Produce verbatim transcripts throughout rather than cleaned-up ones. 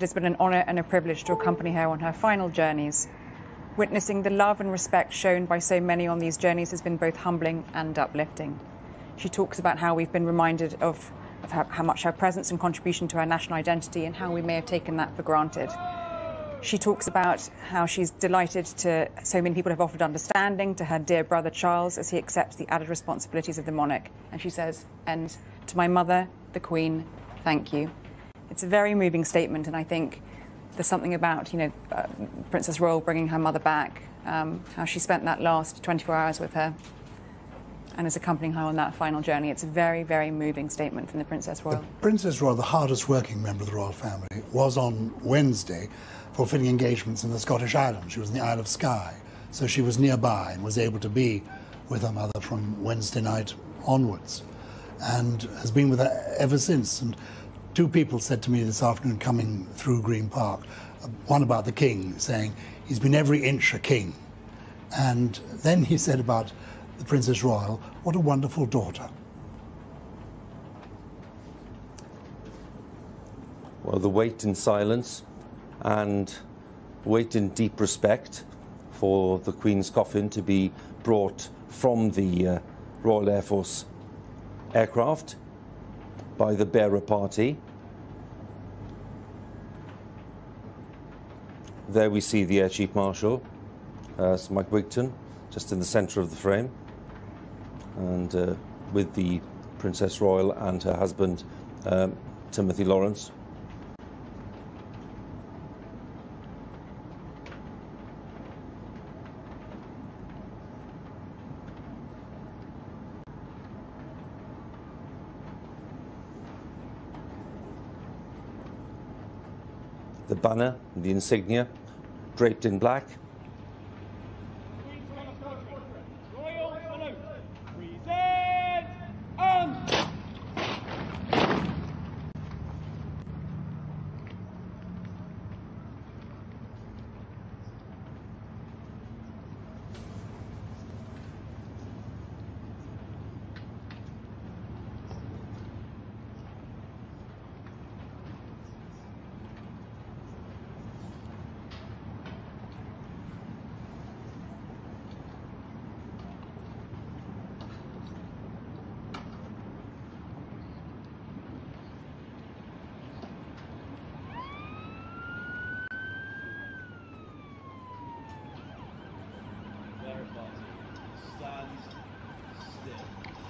It has been an honour and a privilege to accompany her on her final journeys. Witnessing the love and respect shown by so many on these journeys has been both humbling and uplifting. She talks about how we've been reminded of, of how, how much her presence and contribution to our national identity and how we may have taken that for granted. She talks about how she's delighted to so many people have offered understanding to her dear brother Charles as he accepts the added responsibilities of the monarch. And she says, and to my mother, the Queen, thank you. It's a very moving statement, and I think there's something about, you know, uh, Princess Royal bringing her mother back, um, how she spent that last twenty-four hours with her and is accompanying her on that final journey. It's a very, very moving statement from the Princess Royal. The Princess Royal, the hardest working member of the royal family, was on Wednesday fulfilling engagements in the Scottish Islands. She was in the Isle of Skye, so she was nearby and was able to be with her mother from Wednesday night onwards, and has been with her ever since. And two people said to me this afternoon coming through Green Park, one about the King, saying he's been every inch a king. And then he said about the Princess Royal, what a wonderful daughter. Well, the wait in silence and wait in deep respect for the Queen's coffin to be brought from the uh, Royal Air Force aircraft by the bearer party. There we see the Air Chief Marshal, uh, Sir Mike Wigton, just in the centre of the frame, and uh, with the Princess Royal and her husband, um, Timothy Lawrence. The banner, the insignia, draped in black. Royal salute. Present and... Stands still.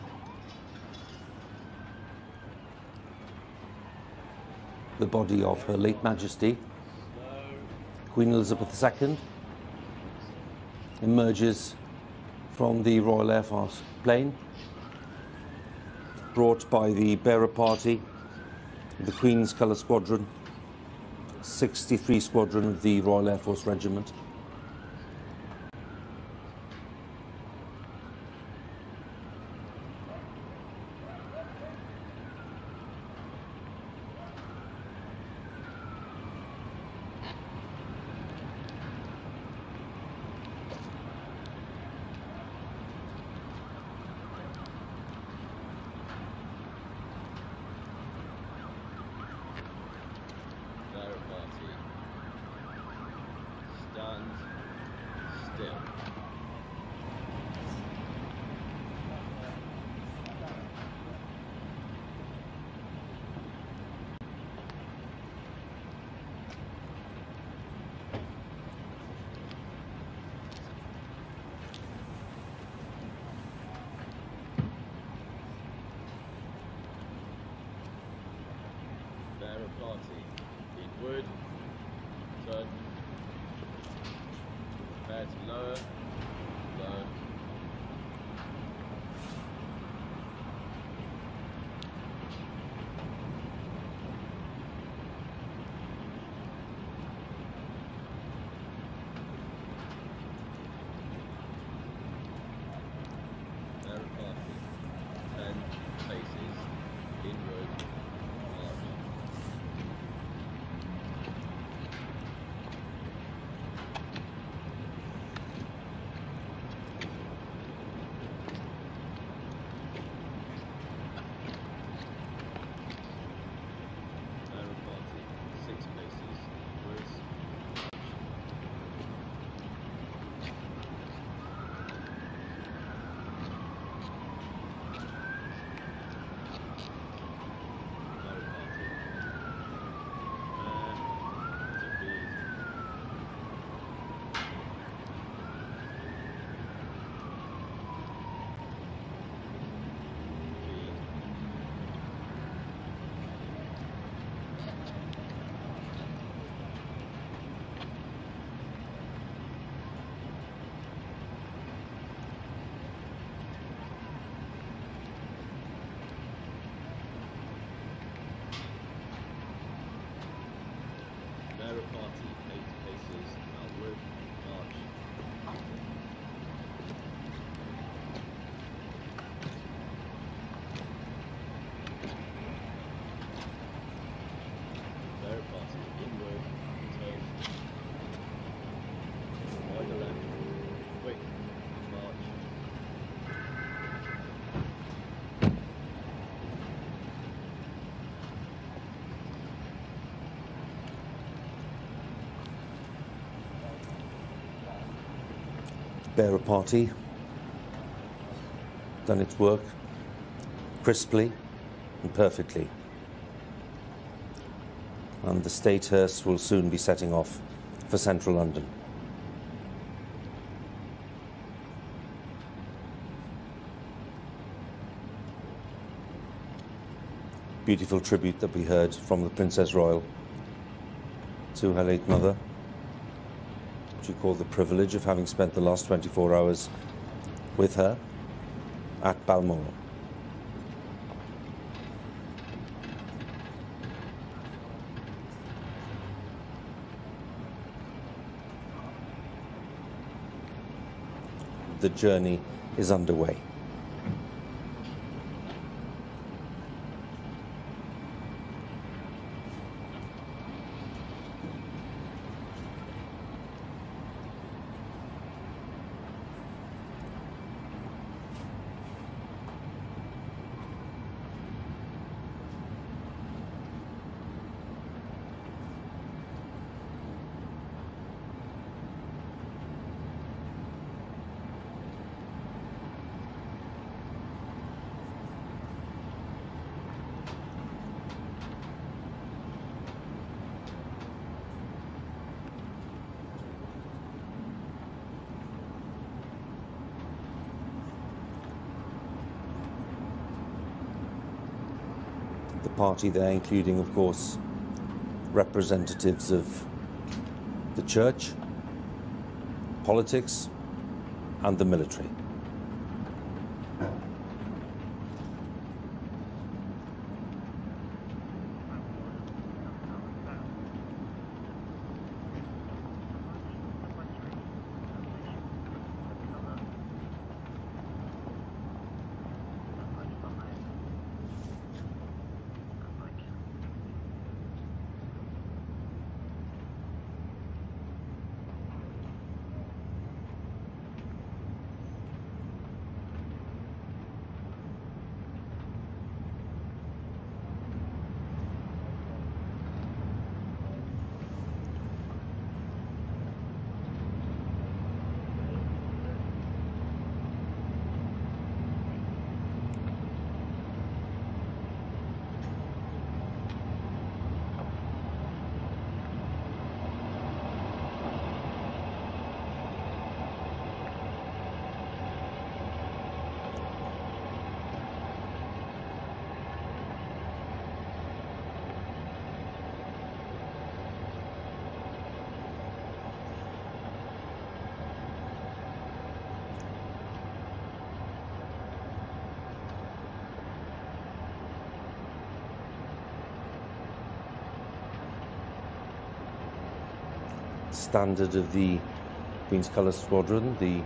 The body of Her late Majesty, Queen Elizabeth the Second, emerges from the Royal Air Force plane, brought by the bearer party, the Queen's Colour Squadron, sixty-three Squadron of the Royal Air Force Regiment. Still. Bearer party in wood, turn. Prepare to lower, lower. Bearer party, ten paces inward, march. party, eight paces outward, march. Bearer party, inward, turn. Wider left, quick, march. Bearer party done its work crisply and perfectly, and the state hearse will soon be setting off for central London. Beautiful tribute that we heard from the Princess Royal to her late mother. She called the privilege of having spent the last twenty-four hours with her at Balmoral. The journey is underway. The party there, including, of course, representatives of the church, politics, and the military. Standard of the Queen's Colour Squadron, the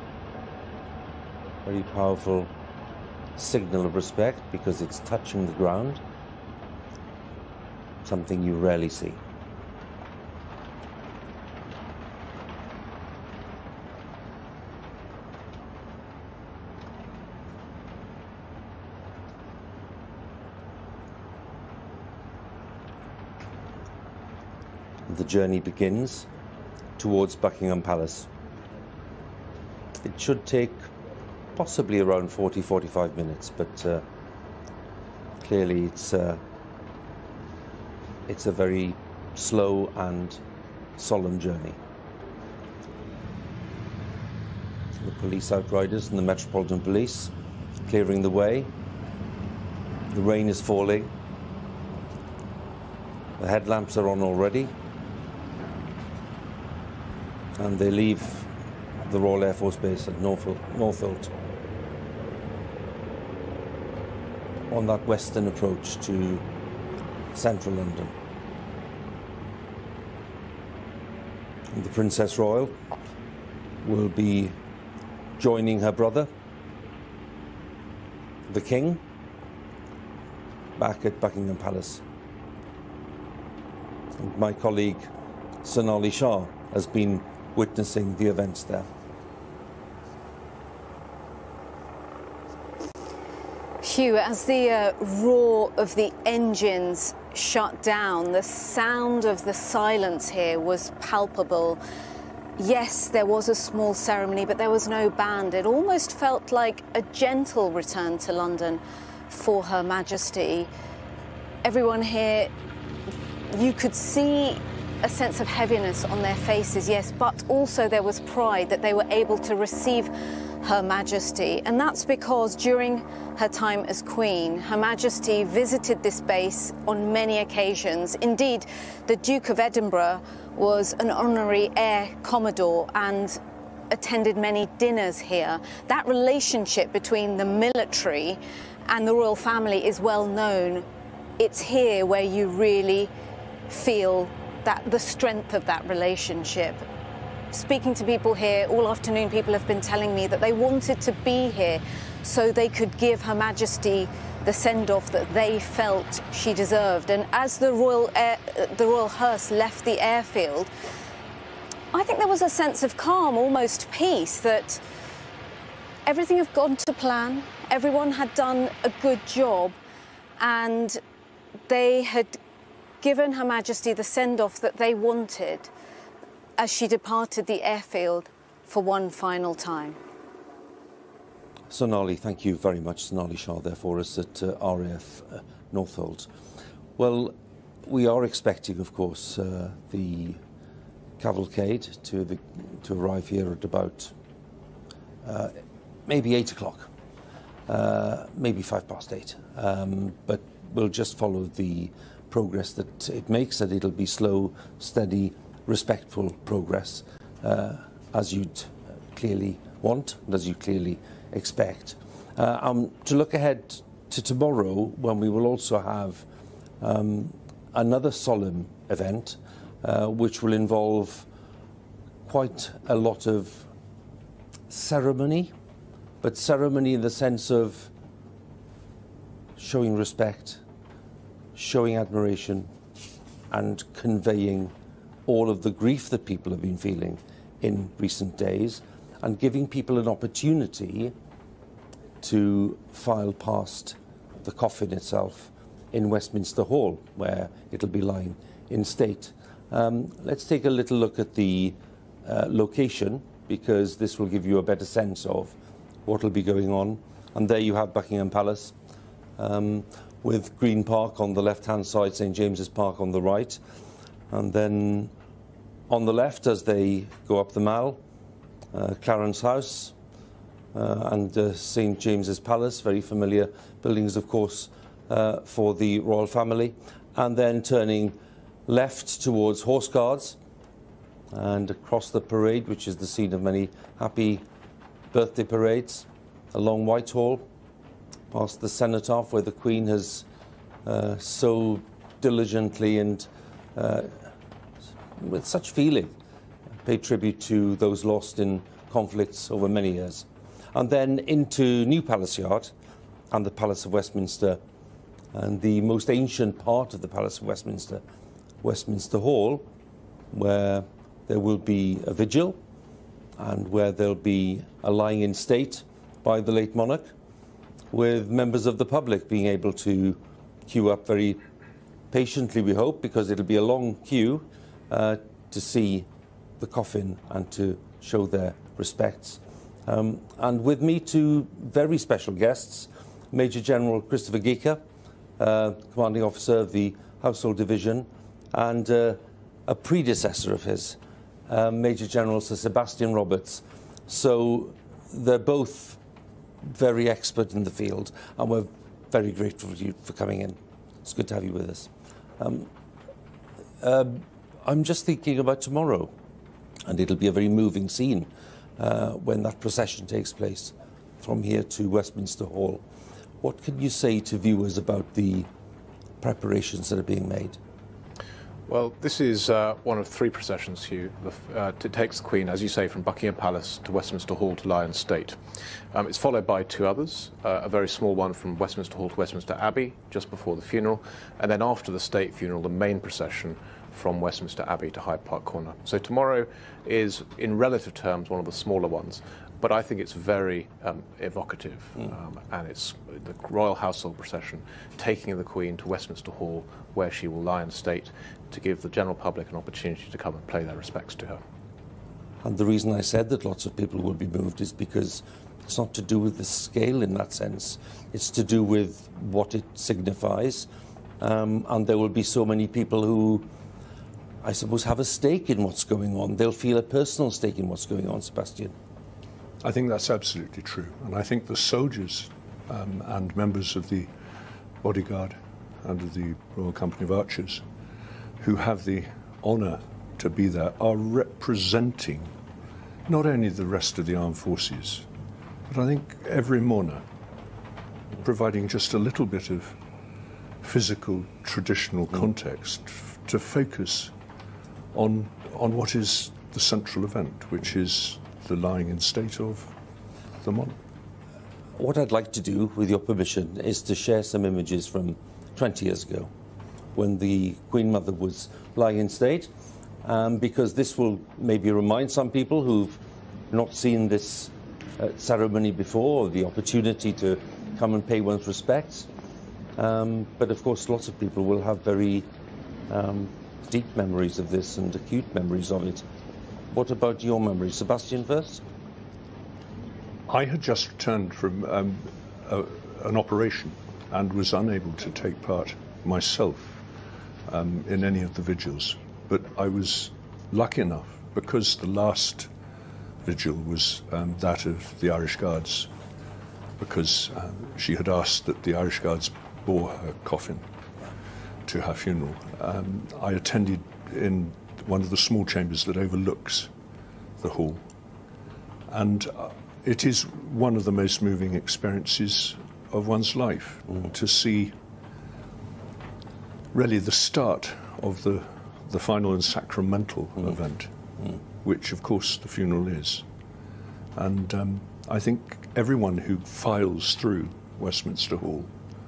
very powerful signal of respect because it's touching the ground, something you rarely see. The journey begins towards Buckingham Palace. It should take possibly around forty to forty-five minutes, but uh, clearly it's, uh, it's a very slow and solemn journey. The police outriders and the Metropolitan Police clearing the way. The rain is falling. The headlamps are on already. And they leave the Royal Air Force Base at Northolt on that western approach to central London. The Princess Royal will be joining her brother, the King, back at Buckingham Palace. And my colleague Sonali Shah has been witnessing the events there. Hugh, as the uh, roar of the engines shut down, the sound of the silence here was palpable. Yes, there was a small ceremony, but there was no band. It almost felt like a gentle return to London for Her Majesty. Everyone here, you could see a sense of heaviness on their faces, yes, but also there was pride that they were able to receive Her Majesty. And that's because during her time as Queen, Her Majesty visited this base on many occasions. Indeed, the Duke of Edinburgh was an honorary Air Commodore and attended many dinners here. That relationship between the military and the royal family is well known. It's here where you really feel that the strength of that relationship. Speaking to people here all afternoon, people have been telling me that they wanted to be here so they could give Her Majesty the send-off that they felt she deserved. And as the royal air, the royal hearse left the airfield, I think there was a sense of calm, almost peace, that everything had gone to plan, everyone had done a good job, and they had given Her Majesty the send-off that they wanted as she departed the airfield for one final time. Sonali, thank you very much. Sonali Shah there for us at uh, R A F uh, Northolt. Well, we are expecting, of course, uh, the cavalcade to, the, to arrive here at about uh, maybe eight o'clock, uh, maybe five past eight. Um, but we'll just follow the progress that it makes, and it'll be slow, steady, respectful progress, uh, as you'd clearly want and as you clearly expect. Uh, um, to look ahead to tomorrow, when we will also have um, another solemn event, uh, which will involve quite a lot of ceremony, but ceremony in the sense of showing respect, showing admiration, and conveying all of the grief that people have been feeling in recent days, and giving people an opportunity to file past the coffin itself in Westminster Hall, where it'll be lying in state. Um, let's take a little look at the uh, location, because this will give you a better sense of what will be going on. And there you have Buckingham Palace, um, with Green Park on the left-hand side, St James's Park on the right. And then on the left, as they go up the Mall, uh, Clarence House uh, and uh, St James's Palace, very familiar buildings, of course, uh, for the royal family. And then turning left towards Horse Guards and across the parade, which is the scene of many happy birthday parades, along Whitehall, past the Cenotaph, where the Queen has uh, so diligently and uh, with such feeling paid tribute to those lost in conflicts over many years. And then into New Palace Yard and the Palace of Westminster, and the most ancient part of the Palace of Westminster, Westminster Hall, where there will be a vigil and where there'll be a lying in state by the late monarch, with members of the public being able to queue up very patiently, we hope, because it'll be a long queue uh, to see the coffin and to show their respects. Um, and with me, two very special guests, Major General Christopher Geika, uh, Commanding Officer of the Household Division, and uh, a predecessor of his, uh, Major General Sir Sebastian Roberts. So they're both very expert in the field, and we're very grateful to you for coming in. It's good to have you with us. Um, uh, I'm just thinking about tomorrow, and it'll be a very moving scene uh, when that procession takes place from here to Westminster Hall. What can you say to viewers about the preparations that are being made? Well, this is uh, one of three processions, Hugh. Uh, it takes the Queen, as you say, from Buckingham Palace to Westminster Hall to lie in state. Um, it's followed by two others, uh, a very small one from Westminster Hall to Westminster Abbey, just before the funeral, and then after the state funeral, the main procession from Westminster Abbey to Hyde Park Corner. So tomorrow is, in relative terms, one of the smaller ones, but I think it's very um, evocative, mm. um, and it's the Royal Household procession taking the Queen to Westminster Hall, where she will lie in state, to give the general public an opportunity to come and pay their respects to her. And the reason I said that lots of people will be moved is because it's not to do with the scale in that sense. It's to do with what it signifies. Um, and there will be so many people who, I suppose, have a stake in what's going on. They'll feel a personal stake in what's going on, Sebastian. I think that's absolutely true. And I think the soldiers um, and members of the bodyguard and of the Royal Company of Archers who have the honour to be there are representing not only the rest of the armed forces, but I think every mourner, providing just a little bit of physical, traditional context to focus on, on what is the central event, which is the lying in state of the monarch. What I'd like to do, with your permission, is to share some images from twenty years ago, when the Queen Mother was lying in state, um, because this will maybe remind some people who've not seen this uh, ceremony before, or the opportunity to come and pay one's respects. Um, but of course, lots of people will have very um, deep memories of this and acute memories of it. What about your memories? Sebastian first? I had just returned from um, a, an operation and was unable to take part myself um, in any of the vigils. But I was lucky enough, because the last vigil was um, that of the Irish Guards, because uh, she had asked that the Irish Guards bore her coffin to her funeral. Um, I attended in one of the small chambers that overlooks the hall. And uh, it is one of the most moving experiences of one's life, mm. to see really the start of the, the final and sacramental mm. event, mm. which of course the funeral is. And um, I think everyone who files through Westminster Hall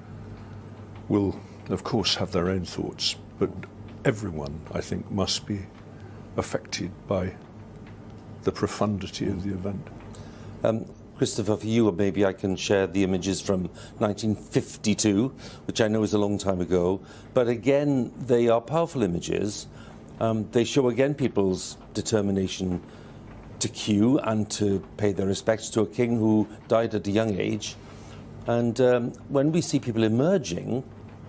will of course have their own thoughts, but everyone, I think, must be affected by the profundity of the event. Um, Christopher, for you, or maybe I can share the images from nineteen fifty-two, which I know is a long time ago, but again, they are powerful images. Um, they show again people's determination to queue and to pay their respects to a king who died at a young age. And um, when we see people emerging,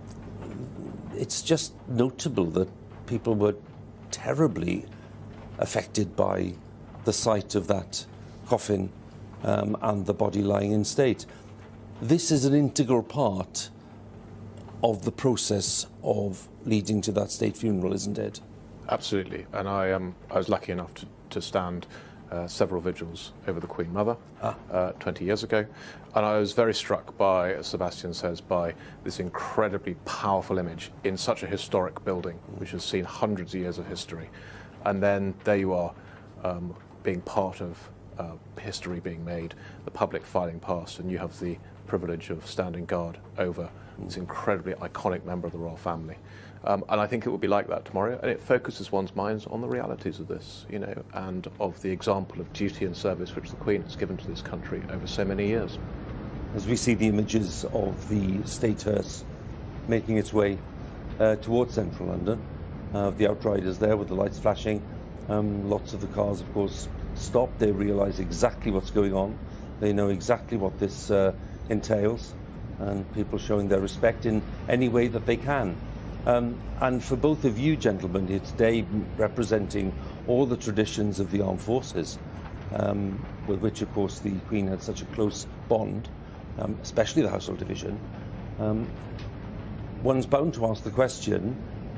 it's just notable that people were terribly affected by the sight of that coffin um, and the body lying in state. This is an integral part of the process of leading to that state funeral, isn't it? Absolutely, and I, um, I was lucky enough to, to stand uh, several vigils over the Queen Mother ah. uh, twenty years ago, and I was very struck by, as Sebastian says, by this incredibly powerful image in such a historic building, which has seen hundreds of years of history, and then there you are, um, being part of uh, history being made, the public filing past, and you have the privilege of standing guard over this incredibly iconic member of the royal family. Um, and I think it will be like that tomorrow, and it focuses one's minds on the realities of this, you know, and of the example of duty and service which the Queen has given to this country over so many years. As we see the images of the state hearse making its way uh, towards central London, uh, the outriders there with the lights flashing, um, lots of the cars, of course, stop. They realise exactly what's going on. They know exactly what this uh, entails, and people showing their respect in any way that they can. Um, and for both of you gentlemen here today, representing all the traditions of the armed forces, um, with which of course the Queen had such a close bond, um, especially the Household Division, um, one's bound to ask the question,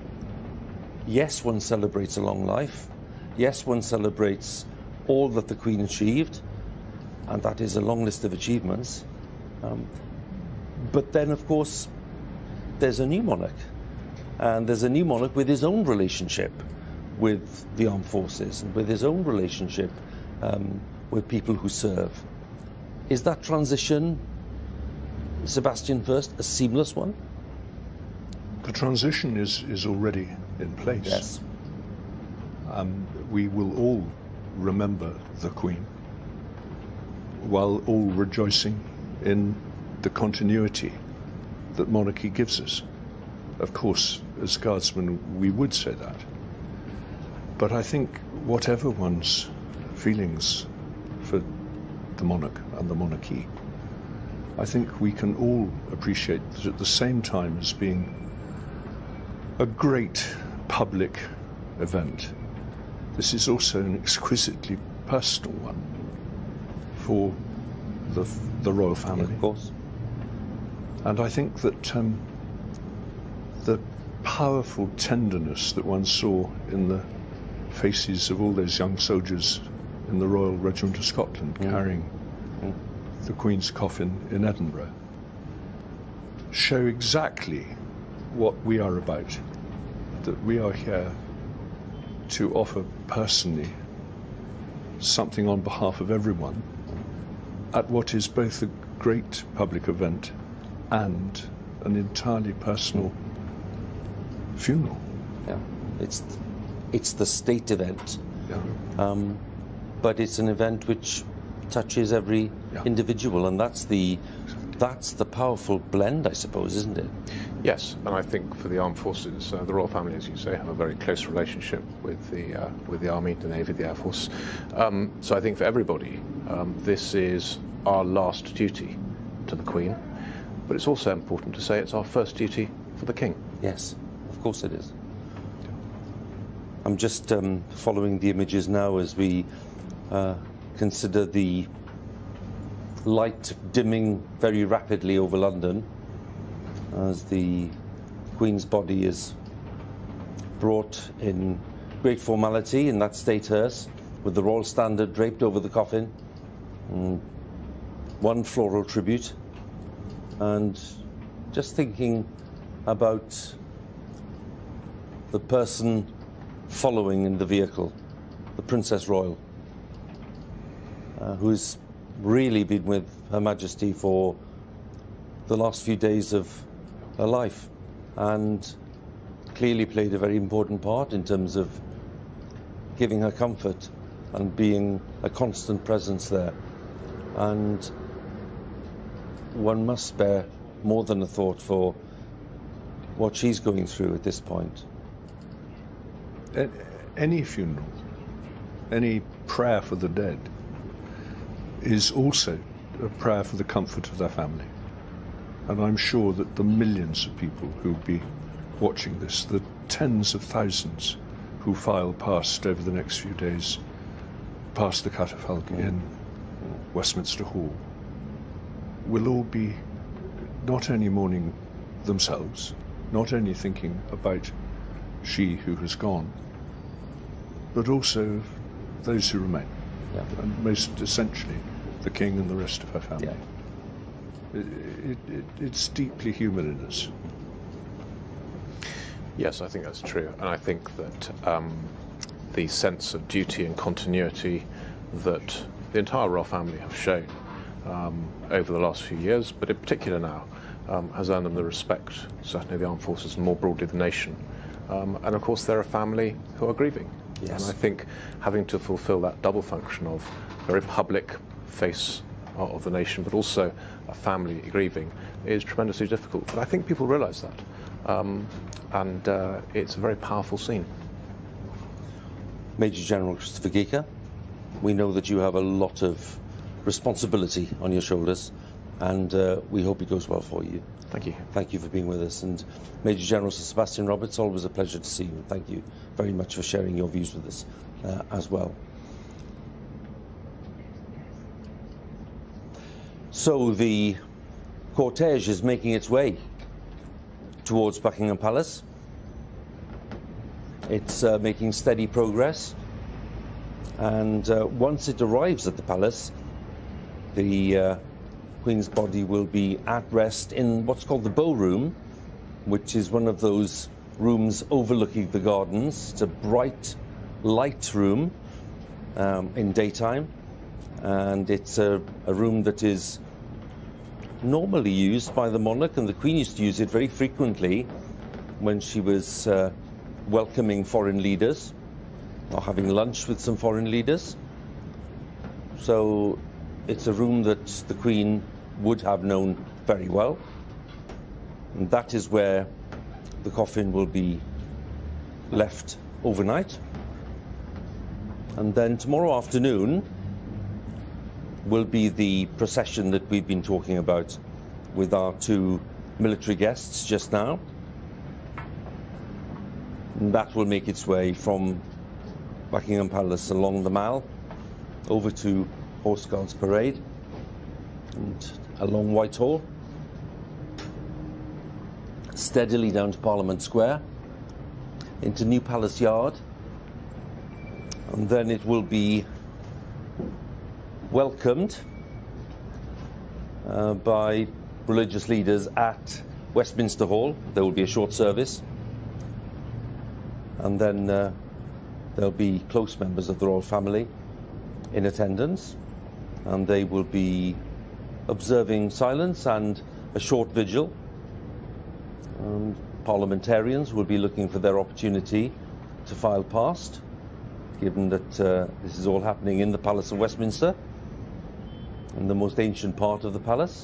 yes, one celebrates a long life, yes, one celebrates all that the Queen achieved, and that is a long list of achievements, um, but then of course there's a new monarch. And there's a new monarch with his own relationship with the armed forces and with his own relationship um, with people who serve. Is that transition, Sebastian first, a seamless one? The transition is, is already in place. Yes. Um, we will all remember the Queen, while all rejoicing in the continuity that monarchy gives us. Of course, as Guardsmen, we would say that. But I think whatever one's feelings for the monarch and the monarchy, I think we can all appreciate that at the same time as being a great public event, this is also an exquisitely personal one for the, the royal family. Yeah, of course. And I think that um, the powerful tenderness that one saw in the faces of all those young soldiers in the Royal Regiment of Scotland mm. carrying mm. the Queen's coffin in Edinburgh show exactly what we are about, that we are here to offer personally something on behalf of everyone at what is both a great public event and an entirely personal funeral. Yeah, it's it's the state event, yeah. um, but it's an event which touches every yeah. individual, and that's the that's the powerful blend, I suppose, isn't it? Yes, and I think for the armed forces, uh, the royal family, as you say, have a very close relationship with the uh, with the army, the navy, the air force. Um, so I think for everybody, um, this is our last duty to the Queen, but it's also important to say it's our first duty for the King. Yes, of course it is. I'm just um, following the images now as we uh, consider the light dimming very rapidly over London as the Queen's body is brought in great formality in that state hearse with the royal standard draped over the coffin, and one floral tribute, and just thinking about the person following in the vehicle, the Princess Royal, uh, who's really been with Her Majesty for the last few days of her life and clearly played a very important part in terms of giving her comfort and being a constant presence there. And one must spare more than a thought for what she's going through at this point. Any funeral, any prayer for the dead is also a prayer for the comfort of their family. And I'm sure that the millions of people who'll be watching this, the tens of thousands who file past over the next few days, past the catafalque mm. in Westminster Hall, will all be not only mourning themselves, not only thinking about she who has gone, but also those who remain, yeah. and most essentially the King and the rest of her family. Yeah. It, it, it, it's deeply human in us. Yes, I think that's true, and I think that um, the sense of duty and continuity that the entire royal family have shown um, over the last few years, but in particular now, um, has earned them the respect, certainly the armed forces and more broadly the nation. Um, and of course they're a family who are grieving. Yes. And I think having to fulfil that double function of very public face of the nation, but also a family grieving, is tremendously difficult. But I think people realise that. Um, and uh, it's a very powerful scene. Major General Christopher Geeker, we know that you have a lot of responsibility on your shoulders, and uh, we hope it goes well for you. Thank you. Thank you for being with us. And Major General Sir Sebastian Roberts, always a pleasure to see you. Thank you very much for sharing your views with us uh, as well. So the cortege is making its way towards Buckingham Palace. It's uh, making steady progress, and uh, once it arrives at the palace, the uh, Queen's body will be at rest in what's called the Bow Room, which is one of those rooms overlooking the gardens. It's a bright, light room um, in daytime, and it's a, a room that is normally used by the monarch, and the Queen used to use it very frequently when she was uh, welcoming foreign leaders or having lunch with some foreign leaders. So it's a room that the Queen would have known very well, and that is where the coffin will be left overnight. And then tomorrow afternoon will be the procession that we've been talking about with our two military guests just now. And that will make its way from Buckingham Palace along the Mall over to Horse Guards Parade and along Whitehall, steadily down to Parliament Square, into New Palace Yard, and then it will be welcomed uh, by religious leaders at Westminster Hall. There will be a short service, and then uh, there'll be close members of the royal family in attendance, and they will be observing silence and a short vigil. Um, parliamentarians will be looking for their opportunity to file past, given that uh, this is all happening in the Palace of Westminster, in the most ancient part of the palace.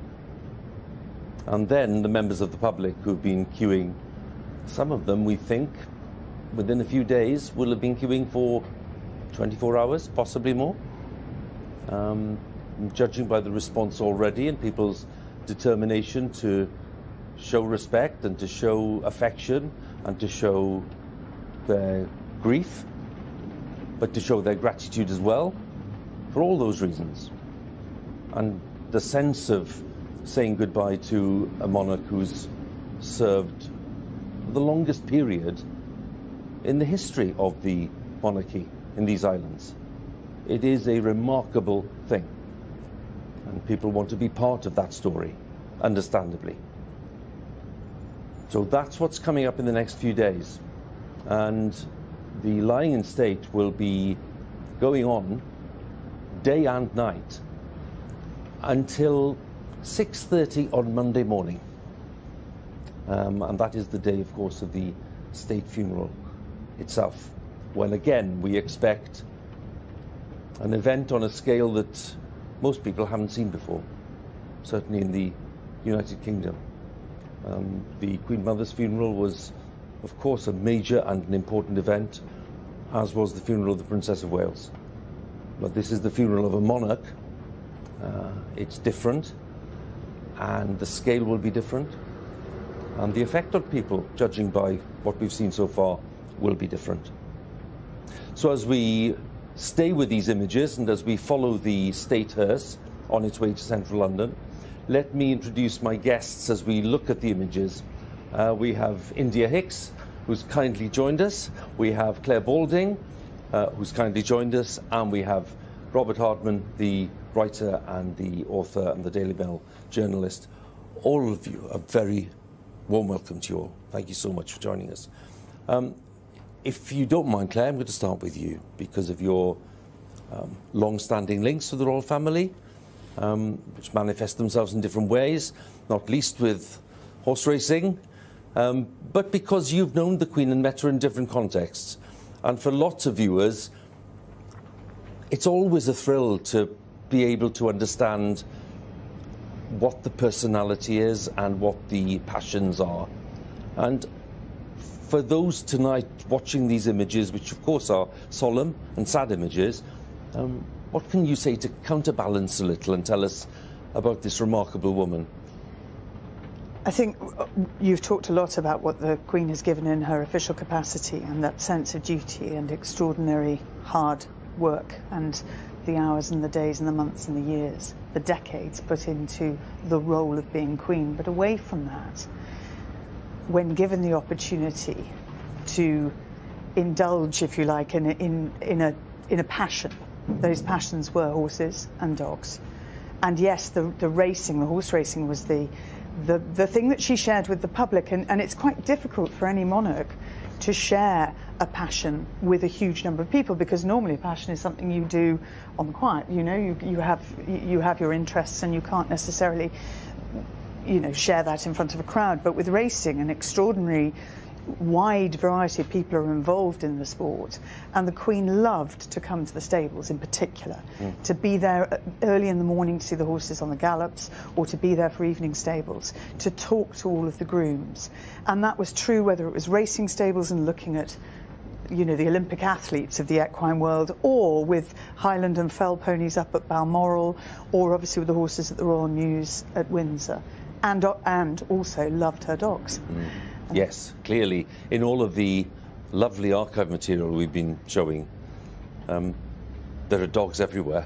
And then the members of the public who've been queuing, some of them we think within a few days will have been queuing for twenty-four hours, possibly more. Um, judging by the response already and people's determination to show respect and to show affection and to show their grief, but to show their gratitude as well, for all those reasons. And the sense of saying goodbye to a monarch who's served the longest period in the history of the monarchy in these islands. It is a remarkable thing, and people want to be part of that story, understandably. So that's what's coming up in the next few days, and the lying in state will be going on day and night until six thirty on Monday morning. Um, and that is the day, of course, of the state funeral itself, when again we expect an event on a scale that most people haven't seen before, certainly in the United Kingdom. Um, the Queen Mother's funeral was, of course, a major and an important event, as was the funeral of the Princess of Wales. But this is the funeral of a monarch. Uh, it's different, and the scale will be different, and the effect on people, judging by what we've seen so far, will be different. So as we stay with these images and as we follow the state hearse on its way to central London, let me introduce my guests as we look at the images. Uh, we have India Hicks, who's kindly joined us. We have Claire Balding, uh, who's kindly joined us, and we have Robert Hartman, the writer and the author and the Daily Mail journalist. All of you, a very warm welcome to you all. Thank you so much for joining us. Um, if you don't mind, Claire, I'm going to start with you because of your um, long-standing links to the royal family, um, which manifest themselves in different ways, not least with horse racing, um, but because you've known the Queen and met her in different contexts. And for lots of viewers, it's always a thrill to be able to understand what the personality is and what the passions are. And for those tonight watching these images, which of course are solemn and sad images, um, what can you say to counterbalance a little and tell us about this remarkable woman? I think you've talked a lot about what the Queen has given in her official capacity and that sense of duty and extraordinary hard work and the hours and the days and the months and the years, the decades put into the role of being Queen. But away from that, when given the opportunity to indulge, if you like, in a, in, in a, in a passion, those passions were horses and dogs. And yes, the, the racing, the horse racing was the, the, the thing that she shared with the public, and, and it's quite difficult for any monarch to share a passion with a huge number of people, because normally passion is something you do on the quiet. You know, you, you have you have your interests, and you can't necessarily, you know, share that in front of a crowd. But with racing, an extraordinary wide variety of people are involved in the sport, and the Queen loved to come to the stables in particular, mm. to be there early in the morning to see the horses on the gallops, or to be there for evening stables, to talk to all of the grooms. And that was true whether it was racing stables and looking at, you know, the Olympic athletes of the equine world, or with Highland and Fell ponies up at Balmoral, or obviously with the horses at the Royal Mews at Windsor, and, and also loved her dogs. Mm. Yes, clearly, in all of the lovely archive material we've been showing, um, there are dogs everywhere.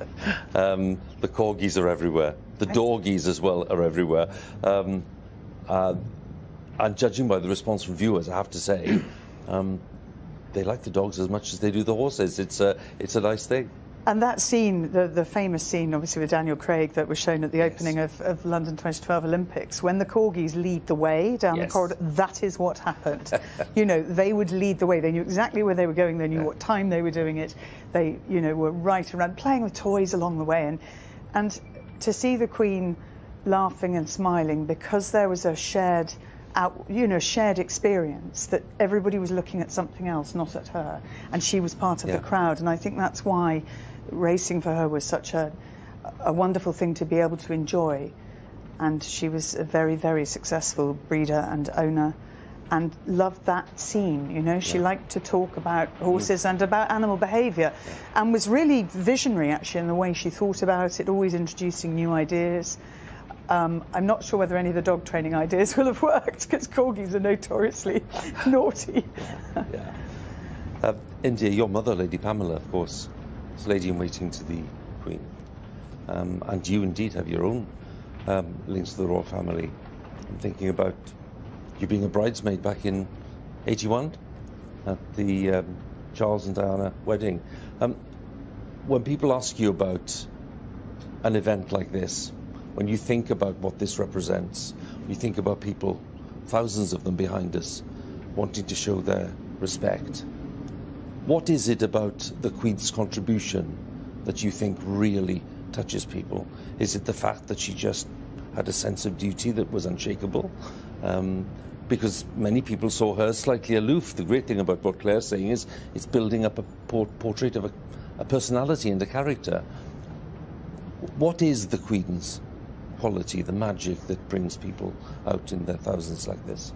um, the corgis are everywhere. The dorgies as well are everywhere. Um, uh, and judging by the response from viewers, I have to say, um, they like the dogs as much as they do the horses. It's a, it's a nice thing. And that scene, the, the famous scene, obviously, with Daniel Craig that was shown at the yes. opening of, of London twenty twelve Olympics, when the corgis lead the way down yes. the corridor, that is what happened. You know, they would lead the way. They knew exactly where they were going. They knew yeah. what time they were doing it. They, you know, were right around, playing with toys along the way. And, and to see the Queen laughing and smiling because there was a shared, out, you know, shared experience, that everybody was looking at something else, not at her. And she was part of yeah. the crowd. And I think that's why racing for her was such a, a wonderful thing to be able to enjoy. And she was a very, very successful breeder and owner, and loved that scene. You know, she yeah. liked to talk about horses mm. and about animal behaviour, yeah. and was really visionary actually in the way she thought about it, always introducing new ideas. Um, I'm not sure whether any of the dog training ideas will have worked, because corgis are notoriously naughty. Yeah. yeah. Uh, India, your mother, Lady Pamela, of course, is lady-in-waiting to the Queen. Um, and you indeed have your own um, links to the royal family. I'm thinking about you being a bridesmaid back in eighty-one at the um, Charles and Diana wedding. Um, when people ask you about an event like this, when you think about what this represents, you think about people, thousands of them behind us, wanting to show their respect, what is it about the Queen's contribution that you think really touches people? Is it the fact that she just had a sense of duty that was unshakable? Um, because many people saw her slightly aloof. The great thing about what Claire's saying is it's building up a por portrait of a, a personality and a character. What is the Queen's quality, the magic that brings people out in their thousands like this?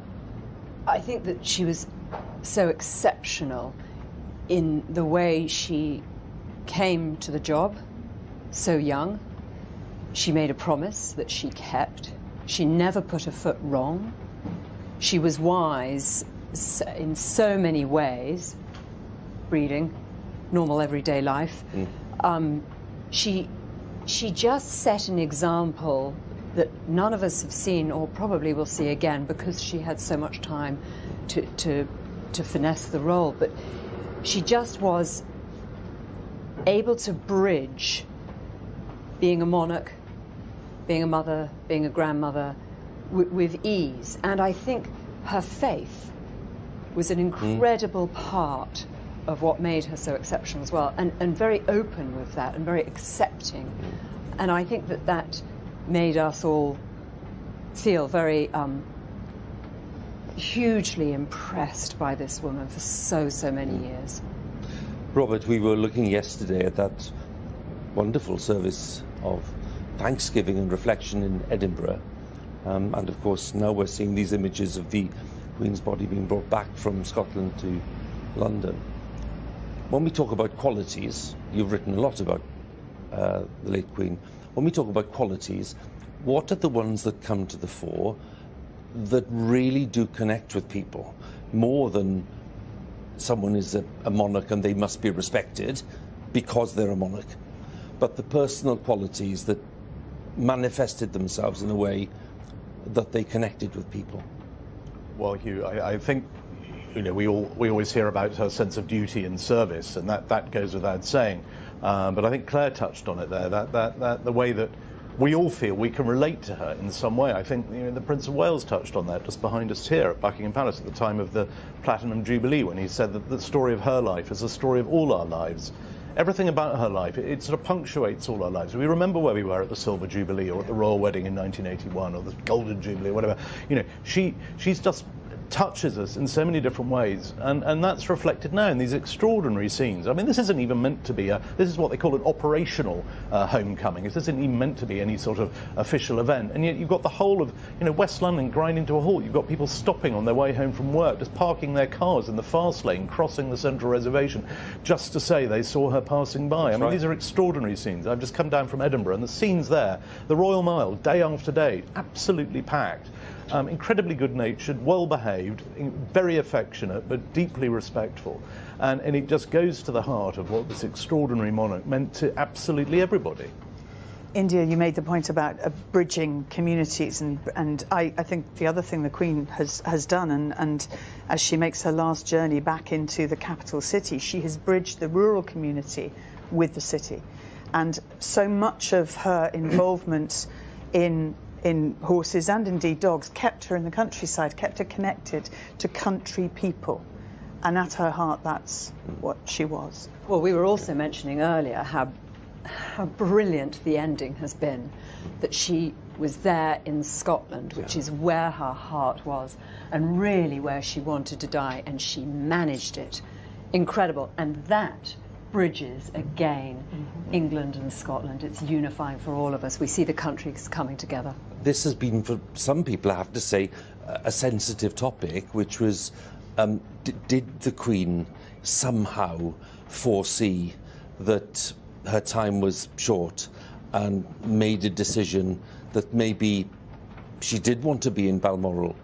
I think that she was so exceptional in the way she came to the job, so young. She made a promise that she kept. She never put a foot wrong. She was wise in so many ways, breeding, normal everyday life. Mm. Um, she, she just set an example that none of us have seen, or probably will see again, because she had so much time to, to, to finesse the role. But she just was able to bridge being a monarch, being a mother, being a grandmother, w with ease. And I think her faith was an incredible mm. part of what made her so exceptional as well, and, and very open with that, and very accepting. Mm. And I think that that made us all feel very um, hugely impressed by this woman for so, so many years. Robert, we were looking yesterday at that wonderful service of Thanksgiving and reflection in Edinburgh. Um, and of course, now we're seeing these images of the Queen's body being brought back from Scotland to London. When we talk about qualities, you've written a lot about uh, the late Queen. When we talk about qualities, what are the ones that come to the fore that really do connect with people more than someone is a, a monarch and they must be respected because they're a monarch, but the personal qualities that manifested themselves in a way that they connected with people? Well, Hugh, I, I think, you know, we all we always hear about her sense of duty and service, and that that goes without saying. Um, but I think Claire touched on it there. That that that the way that we all feel we can relate to her in some way. I think, you know, the Prince of Wales touched on that just behind us here at Buckingham Palace at the time of the Platinum Jubilee, when he said that the story of her life is the story of all our lives. Everything about her life, it, it sort of punctuates all our lives. We remember where we were at the Silver Jubilee or at the Royal Wedding in nineteen eighty-one or the Golden Jubilee or whatever. You know, she she's just touches us in so many different ways, and, and that's reflected now in these extraordinary scenes. I mean, this isn't even meant to be a, this is what they call an operational uh, homecoming. This isn't even meant to be any sort of official event, and yet you've got the whole of, you know, West London grinding to a halt. You've got people stopping on their way home from work, just parking their cars in the fast lane, crossing the central reservation, just to say they saw her passing by. That's I mean, right. These are extraordinary scenes. I've just come down from Edinburgh, and the scenes there, the Royal Mile, day after day, absolutely packed. Um, incredibly good-natured, well-behaved, very affectionate, but deeply respectful. And, and it just goes to the heart of what this extraordinary monarch meant to absolutely everybody. India, you made the point about uh, bridging communities, and, and I, I think the other thing the Queen has, has done, and, and as she makes her last journey back into the capital city, she has bridged the rural community with the city. And so much of her involvement in in horses and indeed dogs kept her in the countryside, kept her connected to country people. And at her heart, that's what she was. Well, we were also mentioning earlier how, how brilliant the ending has been, that she was there in Scotland, which yeah. is where her heart was, and really where she wanted to die, and she managed it. Incredible. And that bridges again mm-hmm. England and Scotland. It's unifying for all of us. We see the countries coming together. This has been, for some people, I have to say, a sensitive topic, which was, um, did the Queen somehow foresee that her time was short and made a decision that maybe she did want to be in Balmoral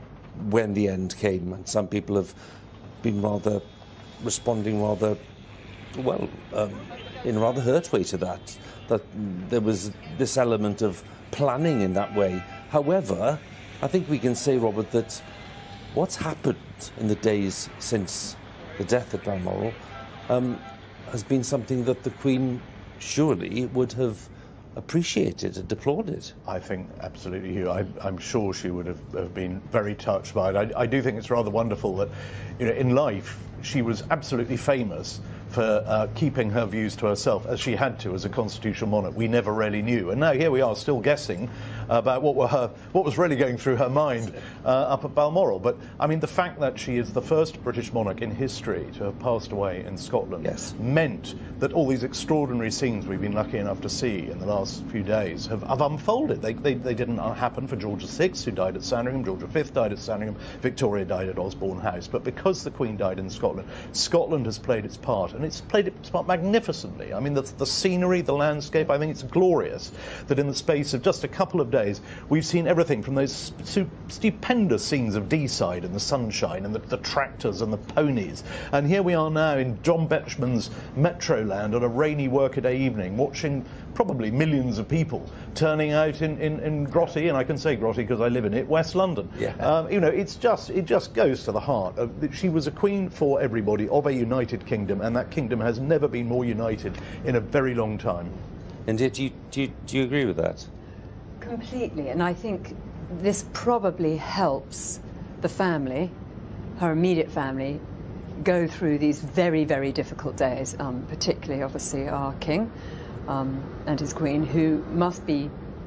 when the end came? And some people have been rather responding rather well, um, in a rather hurt way to that, that there was this element of planning in that way. However, I think we can say, Robert, that what's happened in the days since the death at Balmoral um, has been something that the Queen surely would have appreciated and applauded. I think absolutely, Hugh. I, I'm sure she would have, have been very touched by it. I, I do think it's rather wonderful that, you know, in life she was absolutely famous for uh, keeping her views to herself, as she had to as a constitutional monarch. We never really knew, and now here we are still guessing about what were her, what was really going through her mind uh, up at Balmoral. But I mean, the fact that she is the first British monarch in history to have passed away in Scotland yes. meant that all these extraordinary scenes we've been lucky enough to see in the last few days have, have unfolded. They, they, they didn't happen for George the Sixth, who died at Sandringham, George the Fifth died at Sandringham, Victoria died at Osborne House. But because the Queen died in Scotland, Scotland has played its part, and it's played its part magnificently. I mean, the, the scenery, the landscape, I think it's glorious that in the space of just a couple of days we've seen everything from those stu stupendous scenes of Deeside and the sunshine and the, the tractors and the ponies, and here we are now in John Betjeman's Metroland on a rainy workaday evening, watching probably millions of people turning out in, in, in Grotty, and I can say Grotty because I live in it, West London. Yeah. Um, you know, it's just, it just goes to the heart of, she was a queen for everybody of a united kingdom, and that kingdom has never been more united in a very long time. And do you, do you, do you agree with that? Completely, and I think this probably helps the family, her immediate family, go through these very, very difficult days, um, particularly, obviously, our king um, and his queen, who must be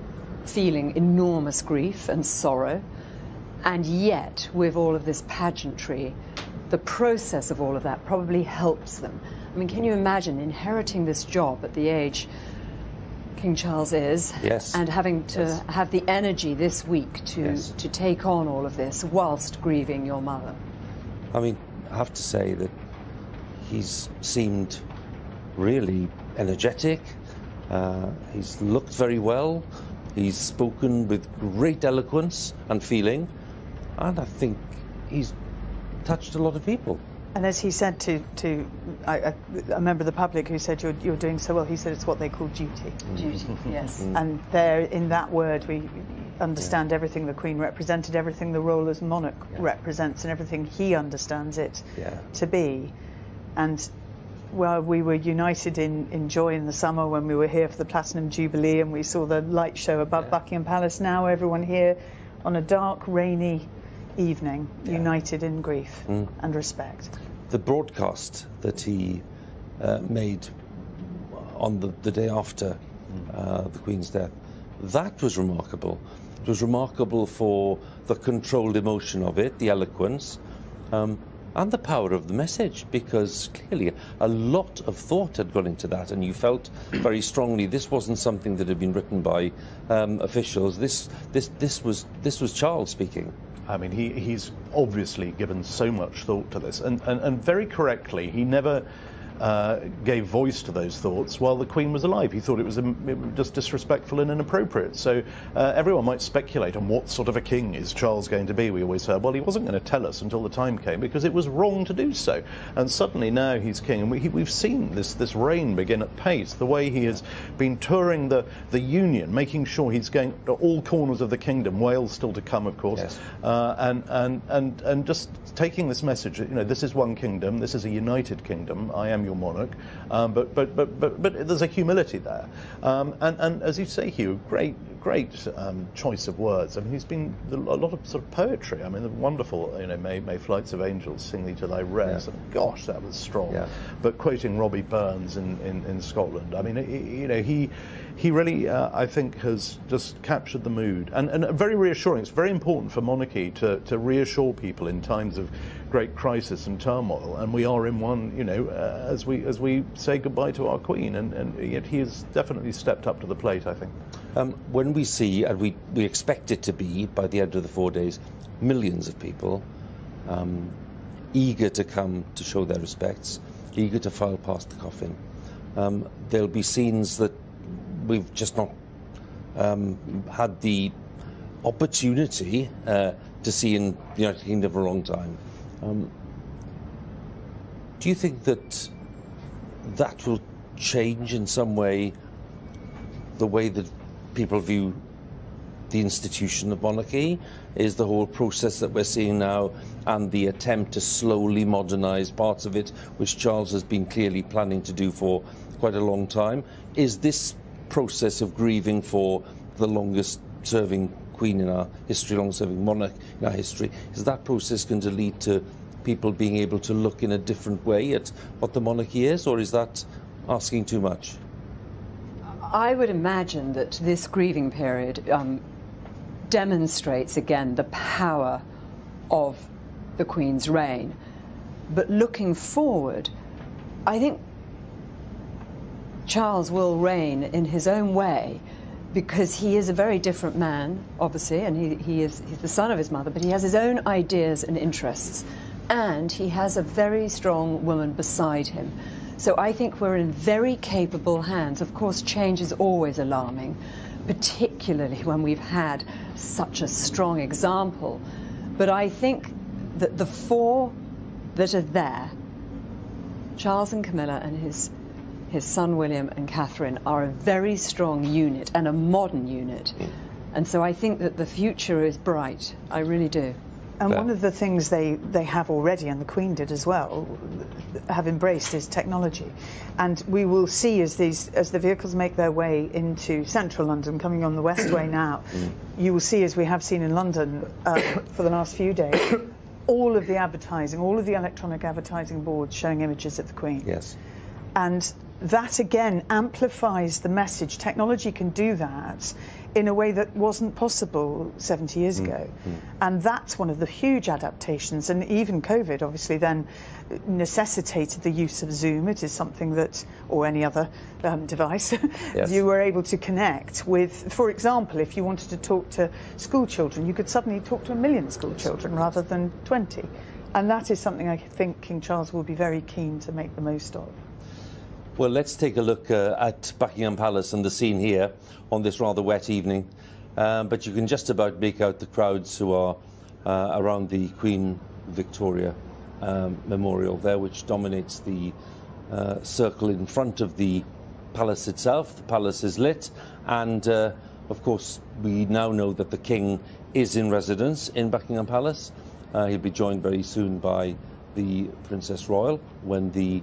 feeling enormous grief and sorrow, and yet, with all of this pageantry, the process of all of that probably helps them. I mean, can you imagine inheriting this job at the age King Charles is, yes. and having to yes. have the energy this week to, yes. to take on all of this whilst grieving your mother? I mean, I have to say that he's seemed really energetic. Uh, he's looked very well. He's spoken with great eloquence and feeling, and I think he's touched a lot of people. And as he said to, to I, a member of the public who said, you're, you're doing so well, he said it's what they call duty. Duty, yes. And there, in that word, we understand yeah. everything the Queen represented, everything the role as monarch yeah. represents, and everything he understands it yeah. to be. And well, we were united in, in joy in the summer when we were here for the Platinum Jubilee and we saw the light show above yeah. Buckingham Palace. Now everyone here on a dark, rainy evening, yeah. united in grief mm. and respect. The broadcast that he uh, made on the, the day after uh, the Queen's death, that was remarkable. It was remarkable for the controlled emotion of it, the eloquence, um, and the power of the message, because clearly a lot of thought had gone into that, and you felt very strongly this wasn't something that had been written by um, officials. This, this, this was, this was Charles speaking. I mean, he, he's obviously given so much thought to this, and, and, and very correctly, he never uh, gave voice to those thoughts while the Queen was alive. He thought it was um, just disrespectful and inappropriate. So uh, everyone might speculate on what sort of a king is Charles going to be. We always heard, well, he wasn't going to tell us until the time came because it was wrong to do so. And suddenly now he's king, and we, he, we've seen this, this reign begin at pace, the way he has been touring the, the Union, making sure he's going to all corners of the kingdom, Wales still to come, of course, yes. uh, and, and, and, and just taking this message, you know, this is one kingdom, this is a united kingdom, I am your monarch, um, but, but, but, but, but there's a humility there. Um, and, and as you say, Hugh, great, great um, choice of words. I mean, he's been a lot of sort of poetry. I mean, the wonderful, you know, may, may flights of angels sing thee to thy rest. Yeah. And gosh, that was strong. Yeah. But quoting Robbie Burns in, in, in Scotland, I mean, it, you know, he he really, uh, I think, has just captured the mood. And, and very reassuring. It's very important for monarchy to, to reassure people in times of great crisis and turmoil. And we are in one, you know, uh, as we as we say goodbye to our Queen. And, and yet he has definitely stepped up to the plate, I think. Um, when we see, and we, we expect it to be, by the end of the four days, millions of people um, eager to come to show their respects, eager to file past the coffin, um, there'll be scenes that we've just not um, had the opportunity uh, to see in the United Kingdom for a long time. Um, do you think that that will change in some way the way that people view the institution of monarchy? Is the whole process that we're seeing now and the attempt to slowly modernise parts of it, which Charles has been clearly planning to do for quite a long time, is this process of grieving for the longest serving Queen in our history, longest serving monarch in our history, is that process going to lead to people being able to look in a different way at what the monarchy is, or is that asking too much? I would imagine that this grieving period um, demonstrates again the power of the Queen's reign. But looking forward, I think Charles will reign in his own way, because he is a very different man, obviously, and he, he is he's the son of his mother, but he has his own ideas and interests, and he has a very strong woman beside him. So I think we're in very capable hands. Of course, change is always alarming, particularly when we've had such a strong example. But I think that the four that are there, Charles and Camilla and his, his son William and Catherine, are a very strong unit and a modern unit. And so I think that the future is bright. I really do. And one of the things they, they have already, and the Queen did as well, have embraced is technology. And we will see as these as the vehicles make their way into central London, coming on the Westway now, you will see, as we have seen in London uh, for the last few days, all of the advertising, all of the electronic advertising boards showing images of the Queen. Yes. And that again amplifies the message. Technology can do that in a way that wasn't possible seventy years mm. ago. Mm. And that's one of the huge adaptations. And even COVID obviously then necessitated the use of Zoom. It is something that, or any other um, device, yes. you were able to connect with. For example, if you wanted to talk to school children, you could suddenly talk to a million school children rather than twenty. And that is something I think King Charles will be very keen to make the most of. Well, let's take a look uh, at Buckingham Palace and the scene here on this rather wet evening. Um, but you can just about make out the crowds who are uh, around the Queen Victoria um, Memorial there, which dominates the uh, circle in front of the palace itself. The palace is lit, and uh, of course we now know that the King is in residence in Buckingham Palace. Uh, he'll be joined very soon by the Princess Royal when the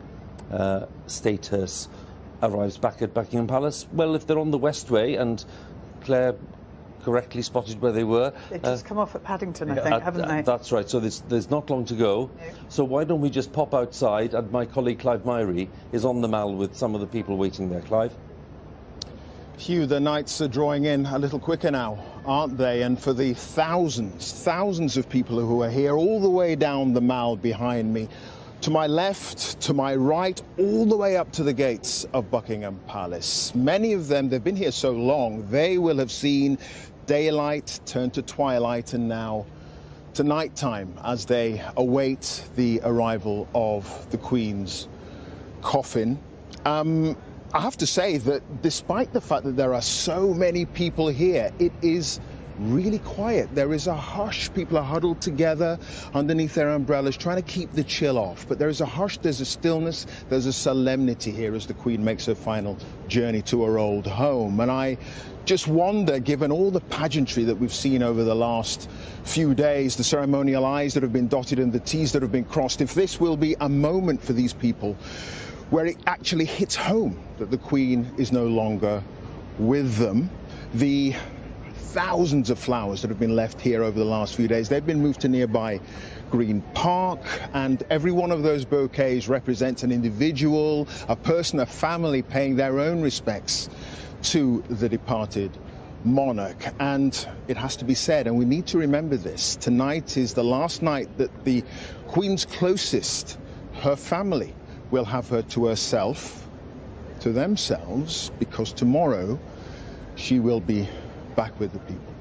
uh, state hearse arrives back at Buckingham Palace? Well, if they're on the Westway, and Claire correctly spotted where they were. They've just uh, come off at Paddington, I think, uh, haven't they? That's right. So there's, there's not long to go. No. So why don't we just pop outside, and my colleague Clive Myrie is on the Mall with some of the people waiting there. Clive? Hugh, the nights are drawing in a little quicker now, aren't they? And for the thousands, thousands of people who are here all the way down the Mall behind me, to my left, to my right, all the way up to the gates of Buckingham Palace. Many of them, they've been here so long, they will have seen daylight turn to twilight and now to nighttime as they await the arrival of the Queen's coffin. Um, I have to say that despite the fact that there are so many people here, it is really quiet. There is a hush. People are huddled together underneath their umbrellas, trying to keep the chill off. But there is a hush, there's a stillness, there's a solemnity here as the Queen makes her final journey to her old home. And I just wonder, given all the pageantry that we've seen over the last few days, the ceremonial I's that have been dotted and the T's that have been crossed, if this will be a moment for these people where it actually hits home that the Queen is no longer with them. The thousands of flowers that have been left here over the last few days, they've been moved to nearby Green Park, and every one of those bouquets represents an individual, a person, a family paying their own respects to the departed monarch. And it has to be said, and we need to remember this, tonight is the last night that the Queen's closest, her family, will have her to herself, to themselves, because tomorrow she will be back with the people.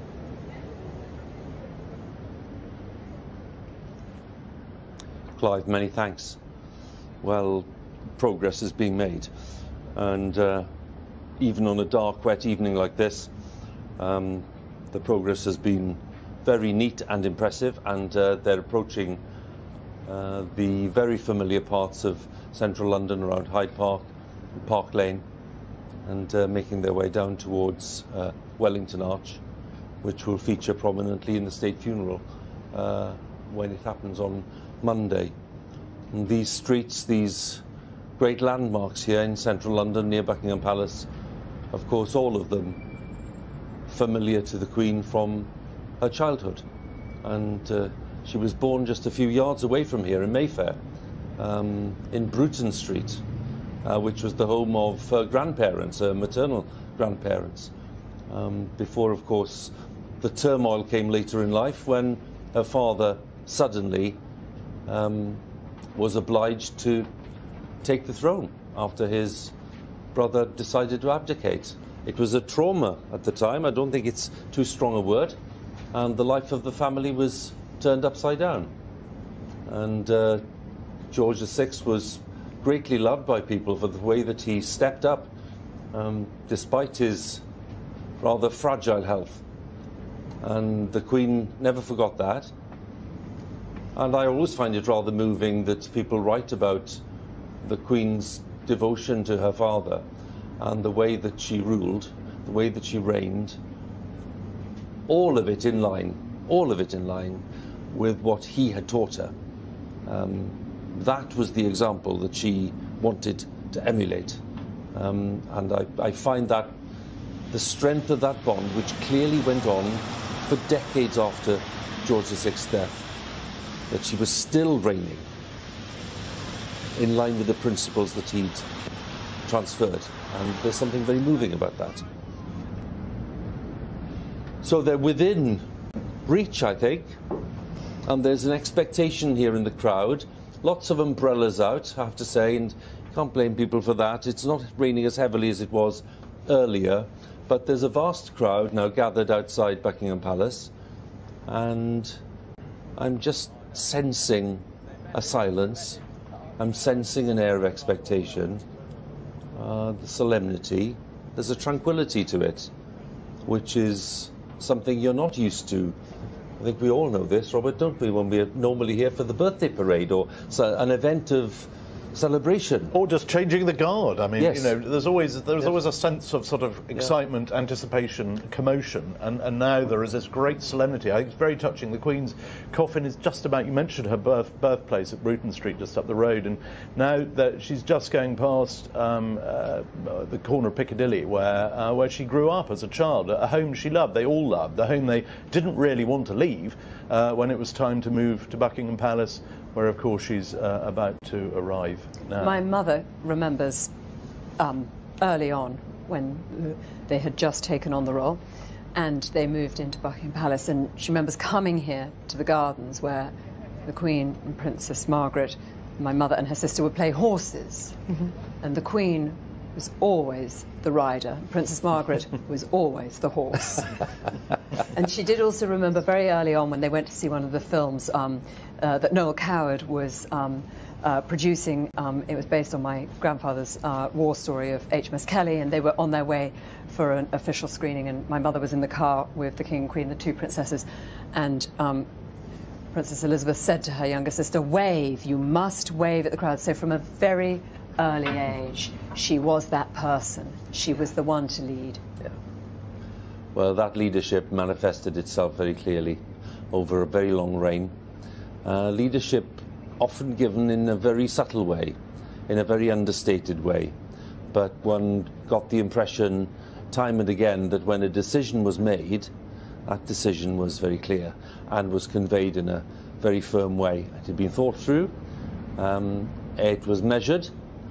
Clive, many thanks. Well, progress is being made, and uh, even on a dark, wet evening like this, um, the progress has been very neat and impressive, and uh, they're approaching uh, the very familiar parts of central London around Hyde Park and Park Lane, and uh, making their way down towards uh, Wellington Arch, which will feature prominently in the state funeral uh, when it happens on Monday. And these streets, these great landmarks here in central London near Buckingham Palace, of course all of them familiar to the Queen from her childhood. And uh, she was born just a few yards away from here in Mayfair, um, in Bruton Street, uh, which was the home of her grandparents, her maternal grandparents. Um, before, of course, the turmoil came later in life when her father suddenly um, was obliged to take the throne after his brother decided to abdicate. It was a trauma at the time. I don't think it's too strong a word. And the life of the family was turned upside down. And uh, George the Sixth was greatly loved by people for the way that he stepped up, um, despite his rather fragile health. And the Queen never forgot that. And I always find it rather moving that people write about the Queen's devotion to her father and the way that she ruled, the way that she reigned, all of it in line, all of it in line with what he had taught her. Um, that was the example that she wanted to emulate. Um, and I, I find that the strength of that bond, which clearly went on for decades after George the Sixth's death, that she was still reigning in line with the principles that he'd transferred. And there's something very moving about that. So they're within reach, I think, and there's an expectation here in the crowd. Lots of umbrellas out, I have to say, and you can't blame people for that. It's not raining as heavily as it was earlier, but there's a vast crowd now gathered outside Buckingham Palace, and I'm just sensing a silence. I'm sensing an air of expectation, uh, the solemnity. There's a tranquility to it, which is something you're not used to. I think we all know this, Robert, don't we, when we're normally here for the birthday parade or so, an event of celebration. Or just changing the guard. I mean, Yes. you know, there's always there's Yes. always a sense of sort of excitement, anticipation, commotion, and, and now there is this great solemnity. I think it's very touching. The Queen's coffin is just about, you mentioned her birth birthplace at Bruton Street, just up the road, and now that she's just going past um, uh, the corner of Piccadilly, where uh, where she grew up as a child, a home she loved, they all loved, the home they didn't really want to leave uh, when it was time to move to Buckingham Palace, where of course she's uh, about to arrive now. My mother remembers um, early on when they had just taken on the role and they moved into Buckingham Palace, and she remembers coming here to the gardens where the Queen and Princess Margaret, my mother and her sister would play horses. Mm-hmm. And the Queen was always the rider. Princess Margaret was always the horse. And she did also remember very early on when they went to see one of the films um, uh, that Noel Coward was um, uh, producing. Um, it was based on my grandfather's uh, war story of H M S Kelly, and they were on their way for an official screening, and my mother was in the car with the King and Queen, the two princesses, and um, Princess Elizabeth said to her younger sister, "Wave, you must wave at the crowd." So from a very early age, she was that person. She was the one to lead. Yeah. Well, that leadership manifested itself very clearly over a very long reign. Uh, leadership often given in a very subtle way, in a very understated way. But one got the impression time and again that when a decision was made, that decision was very clear and was conveyed in a very firm way. It had been thought through, um, it was measured,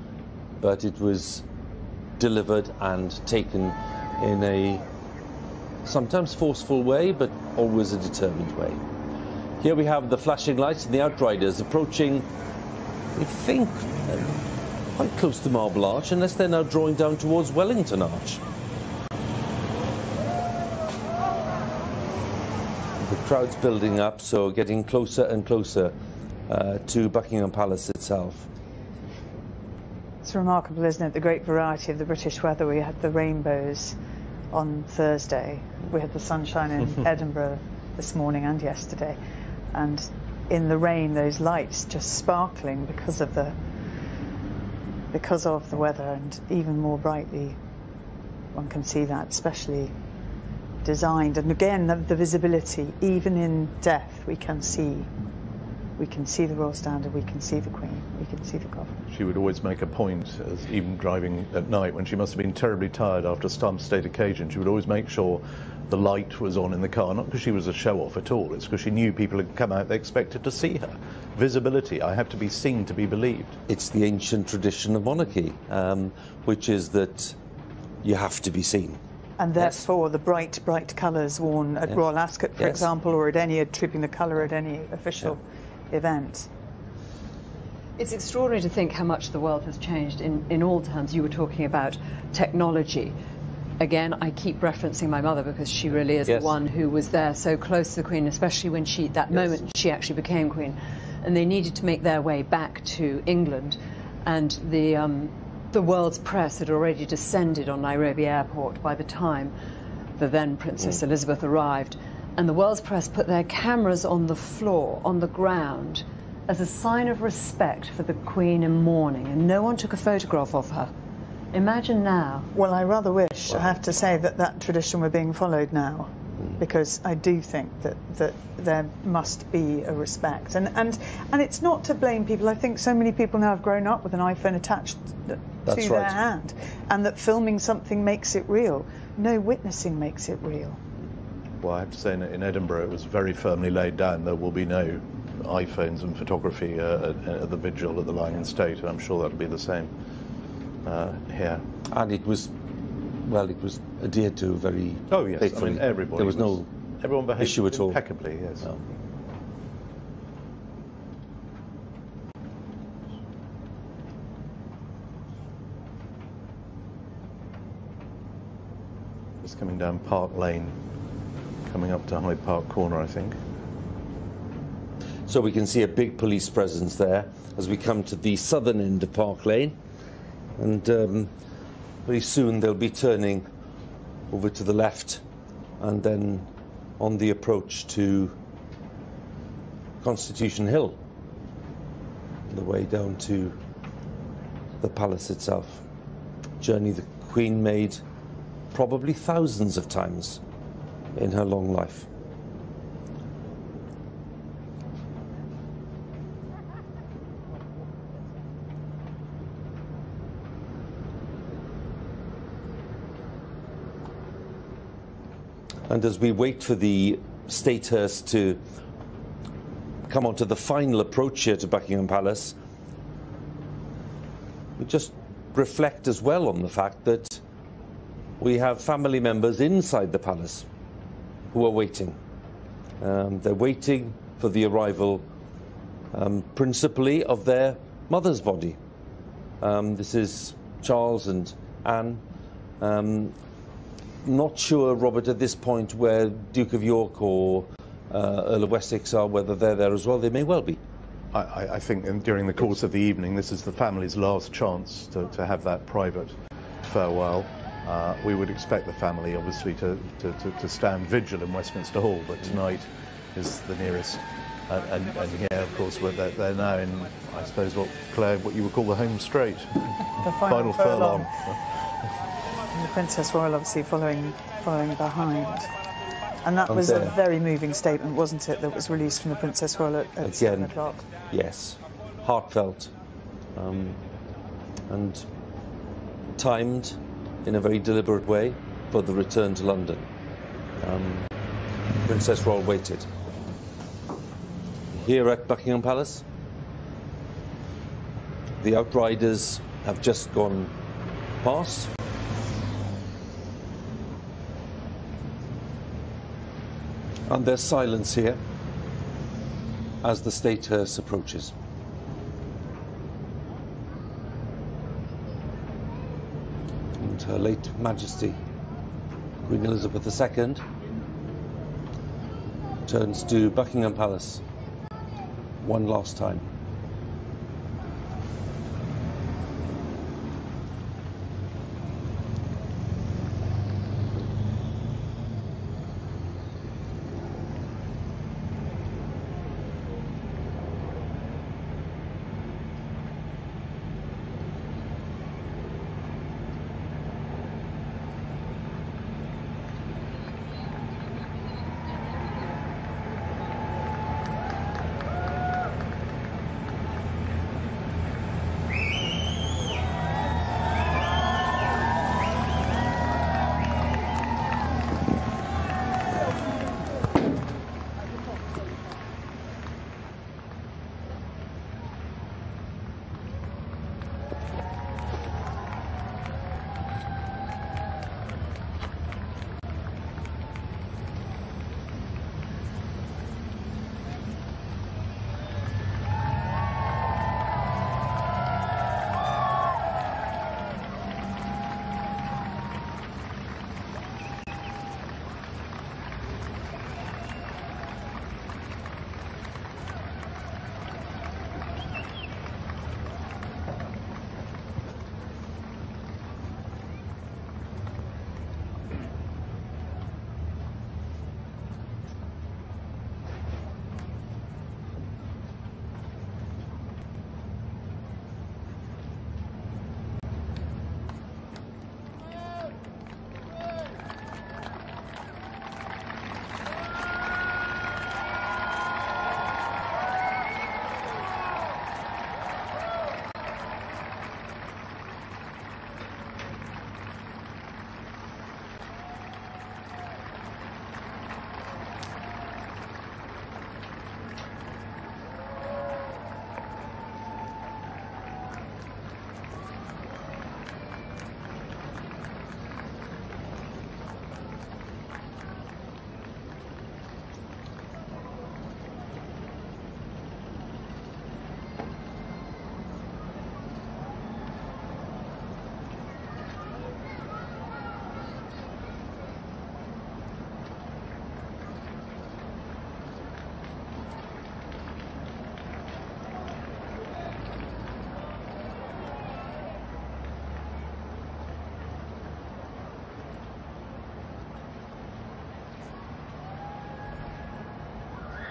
but it was delivered and taken in a sometimes forceful way, but always a determined way. Here we have the flashing lights and the outriders approaching, I think, uh, quite close to Marble Arch, unless they're now drawing down towards Wellington Arch. The crowd's building up, so getting closer and closer uh, to Buckingham Palace itself. It's remarkable, isn't it, the great variety of the British weather. We had the rainbows on Thursday, we had the sunshine in Edinburgh this morning and yesterday, and in the rain those lights just sparkling because of the because of the weather, and even more brightly one can see that, especially designed. And again, the, the visibility, even in death, we can see we can see the Royal Standard, we can see the Queen, we can see the coffin. She would always make a point, as even driving at night, when she must have been terribly tired after some state occasion, she would always make sure the light was on in the car, not because she was a show-off at all, it's because she knew people had come out, they expected to see her. Visibility, I have to be seen to be believed. It's the ancient tradition of monarchy, um, which is that you have to be seen. And therefore yes. the bright, bright colours worn at yes. Royal Ascot, for yes. example, or at any, tripping the colour at any official yeah. event. It's extraordinary to think how much the world has changed in, in all terms. You were talking about technology. Again, I keep referencing my mother because she really is yes. the one who was there so close to the Queen, especially when she, that yes. moment she actually became Queen. And they needed to make their way back to England. And the, um, the world's press had already descended on Nairobi Airport by the time the then Princess mm. Elizabeth arrived. And the world's press put their cameras on the floor, on the ground, as a sign of respect for the Queen in mourning, and no one took a photograph of her. Imagine now. Well, I rather wish, I have to say, that that tradition were being followed now, because I do think that, that there must be a respect. And, and, and it's not to blame people. I think so many people now have grown up with an iPhone attached That's to right. their hand, and that filming something makes it real. No, witnessing makes it real. Well, I have to say, in, in Edinburgh, it was very firmly laid down. There will be no iPhones and photography uh, at, at the vigil at the Lying in State, and I'm sure that'll be the same uh, here. And it was, well, it was adhered to very oh yes, faithfully. I mean, everybody. There was, was no everyone behaved issue at all. Impeccably, yes. No. Just coming down Park Lane, coming up to Hyde Park Corner, I think. So we can see a big police presence there as we come to the southern end of Park Lane, and um, very soon they'll be turning over to the left and then on the approach to Constitution Hill, on the way down to the palace itself. Journey the Queen made probably thousands of times in her long life. And as we wait for the state hearse to come on to the final approach here to Buckingham Palace, we just reflect as well on the fact that we have family members inside the palace who are waiting. Um, they're waiting for the arrival um, principally of their mother's body. Um, this is Charles and Anne. Um, not sure, Robert, at this point where Duke of York or uh, Earl of Wessex are, whether they're there as well. They may well be. I, I think in, during the course of the evening, this is the family's last chance to, to have that private farewell. Uh, we would expect the family, obviously, to, to, to, to stand vigil in Westminster Hall, but tonight is the nearest. And, and, and here, of course, we're, they're, they're now in, I suppose, what, Claire, what you would call the home straight. The final, final furlong. And the Princess Royal, obviously, following, following behind. And that was a very moving statement, wasn't it, that was released from the Princess Royal at, at seven o'clock? Yes, heartfelt, um, and timed in a very deliberate way for the return to London. Um, Princess Royal waited. Here at Buckingham Palace, the outriders have just gone past. And there's silence here as the state hearse approaches. And Her late Majesty, Queen Elizabeth the Second, turns to Buckingham Palace one last time.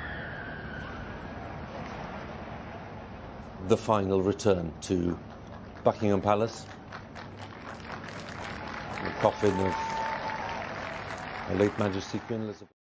The final return to Buckingham Palace. The coffin of Her late Majesty Queen Elizabeth.